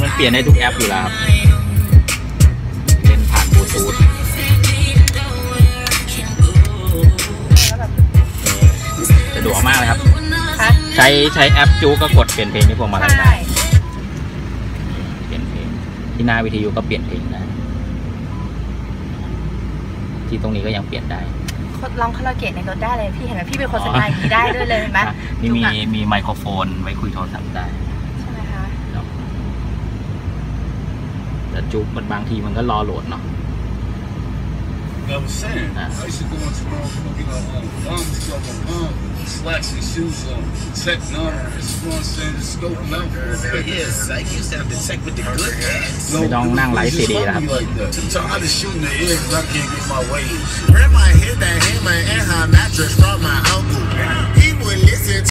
มันเปลี่ยนได้ทุกแอปอยู่แล้วครับเล่นผ่านบลูทูธสะดวกมากเลยครับใช้แอปจูก็กดเปลี่ยนเพลงที่พวงมาลัยได้เปลี่ยนเพลงที่หน้าวิทยุก็เปลี่ยนเพลงได้ที่ตรงนี้ก็ยังเปลี่ยนได้ลองคาราโอเกะในรถได้เลยพี่เห็นไหมพี่เป็นโฆษณาอย่างนี้ได้ด้วยเลยเห็นไหมนี่มีไมโครโฟนไว้คุยโทรศัพท์ได้ใช่ไหมคะแต่จุกมันบางทีมันก็รอโหลดเนาะไม่ต้องนั่งไลฟ์ซีดีนะครับ